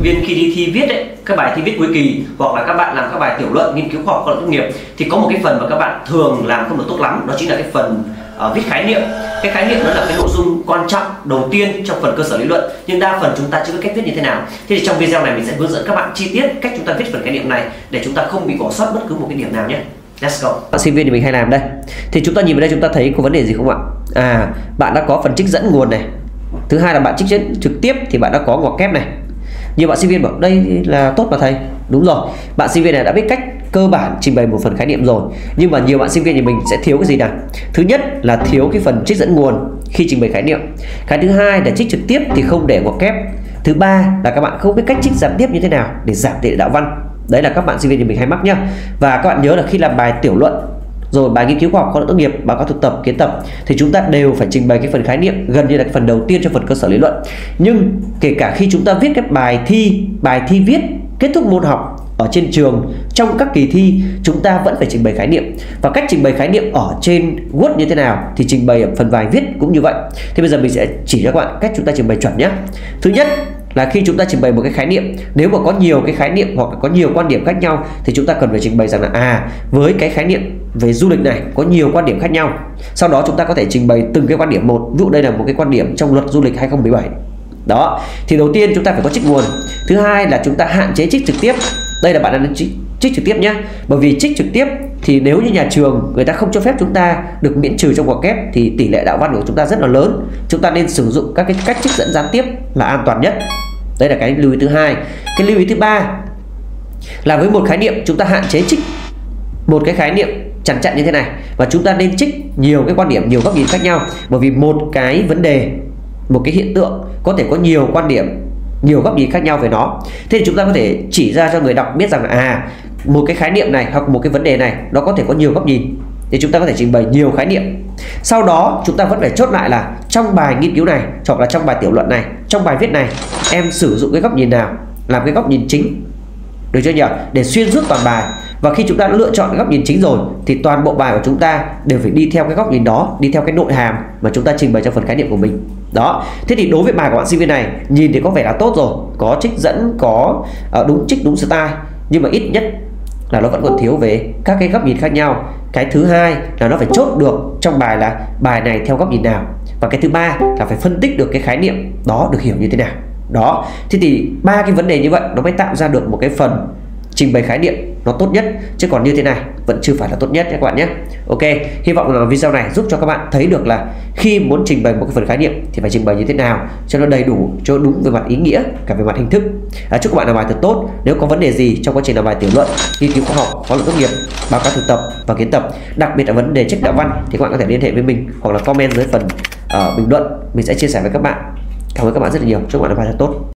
viên khi đi thi viết ấy, các bài thi viết cuối kỳ hoặc là các bạn làm các bài tiểu luận, nghiên cứu khoa học, luận tốt nghiệp thì có một cái phần mà các bạn thường làm không được tốt lắm, đó chính là cái phần viết khái niệm. Cái khái niệm đó là cái nội dung quan trọng đầu tiên trong phần cơ sở lý luận, nhưng đa phần chúng ta chưa biết cách viết như thế nào. Thế thì trong video này mình sẽ hướng dẫn các bạn chi tiết cách chúng ta viết phần khái niệm này để chúng ta không bị bỏ sót bất cứ một cái điểm nào nhé. Let's go. Bạn sinh viên thì mình hay làm đây. Thì chúng ta nhìn vào đây chúng ta thấy có vấn đề gì không ạ? Bạn đã có phần trích dẫn nguồn này. Thứ hai là bạn trích dẫn trực tiếp thì bạn đã có ngoặc kép này. Nhiều bạn sinh viên bảo đây là tốt mà thầy. Đúng rồi, bạn sinh viên này đã biết cách cơ bản trình bày một phần khái niệm rồi, nhưng mà nhiều bạn sinh viên thì mình sẽ thiếu cái gì nào? Thứ nhất là thiếu cái phần trích dẫn nguồn khi trình bày khái niệm. Cái thứ hai là trích trực tiếp thì không để ngoặc kép. Thứ ba là các bạn không biết cách trích gián tiếp như thế nào để giảm tỷ lệ đạo văn. Đấy là các bạn sinh viên thì mình hay mắc nhá. Và các bạn nhớ là khi làm bài tiểu luận rồi bài nghiên cứu khoa học, luận tốt nghiệp, báo cáo thực tập, kiến tập thì chúng ta đều phải trình bày cái phần khái niệm gần như là cái phần đầu tiên trong phần cơ sở lý luận. Nhưng kể cả khi chúng ta viết cái bài thi viết kết thúc môn học ở trên trường trong các kỳ thi, chúng ta vẫn phải trình bày khái niệm. Và cách trình bày khái niệm ở trên Word như thế nào thì trình bày ở phần bài viết cũng như vậy. Thì bây giờ mình sẽ chỉ cho các bạn cách chúng ta trình bày chuẩn nhé. Thứ nhất là khi chúng ta trình bày một cái khái niệm, nếu mà có nhiều cái khái niệm hoặc có nhiều quan điểm khác nhau thì chúng ta cần phải trình bày rằng là với cái khái niệm về du lịch này có nhiều quan điểm khác nhau. Sau đó chúng ta có thể trình bày từng cái quan điểm một. Ví dụ đây là một cái quan điểm trong luật du lịch 2017. Đó, thì đầu tiên chúng ta phải có trích nguồn. Thứ hai là chúng ta hạn chế trích trực tiếp. Đây là bạn đang trích trực tiếp nhé. Bởi vì trích trực tiếp thì nếu như nhà trường người ta không cho phép chúng ta được miễn trừ trong ngoặc kép thì tỷ lệ đạo văn của chúng ta rất là lớn. Chúng ta nên sử dụng các cái cách trích dẫn gián tiếp là an toàn nhất. Đây là cái lưu ý thứ hai. Cái lưu ý thứ ba là với một khái niệm chúng ta hạn chế trích một cái khái niệm chằn chặn như thế này, và chúng ta nên trích nhiều cái quan điểm, nhiều góc nhìn khác nhau. Bởi vì một cái vấn đề, một cái hiện tượng có thể có nhiều quan điểm, nhiều góc nhìn khác nhau về nó. Thế thì chúng ta có thể chỉ ra cho người đọc biết rằng là một cái khái niệm này hoặc một cái vấn đề này nó có thể có nhiều góc nhìn, thì chúng ta có thể trình bày nhiều khái niệm. Sau đó chúng ta vẫn phải chốt lại là trong bài nghiên cứu này hoặc là trong bài tiểu luận này, trong bài viết này em sử dụng cái góc nhìn nào làm cái góc nhìn chính, được chưa nhỉ, để xuyên suốt toàn bài. Và khi chúng ta đã lựa chọn cái góc nhìn chính rồi thì toàn bộ bài của chúng ta đều phải đi theo cái góc nhìn đó, đi theo cái nội hàm mà chúng ta trình bày trong phần khái niệm của mình. Đó, thế thì đối với bài của bạn sinh viên này nhìn thì có vẻ là tốt rồi, có trích dẫn, có đúng trích đúng style, nhưng mà ít nhất là nó vẫn còn thiếu về các cái góc nhìn khác nhau. Cái thứ hai là nó phải chốt được trong bài là bài này theo góc nhìn nào, và cái thứ ba là phải phân tích được cái khái niệm đó được hiểu như thế nào. Đó, thế thì ba cái vấn đề như vậy nó mới tạo ra được một cái phần trình bày khái niệm nó tốt nhất, chứ còn như thế này vẫn chưa phải là tốt nhất nhé các bạn nhé. Ok, hy vọng là video này giúp cho các bạn thấy được là khi muốn trình bày một cái phần khái niệm thì phải trình bày như thế nào cho nó đầy đủ, cho đúng về mặt ý nghĩa, cả về mặt hình thức. Chúc các bạn làm bài thật tốt. Nếu có vấn đề gì trong quá trình làm bài tiểu luận, nghiên cứu khoa học, luận tốt nghiệp, báo cáo thực tập và kiến tập, đặc biệt là vấn đề trích đạo văn, thì các bạn có thể liên hệ với mình hoặc là comment dưới phần bình luận, mình sẽ chia sẻ với các bạn. Cảm ơn các bạn rất là nhiều. Chúc các bạn làm bài thật tốt.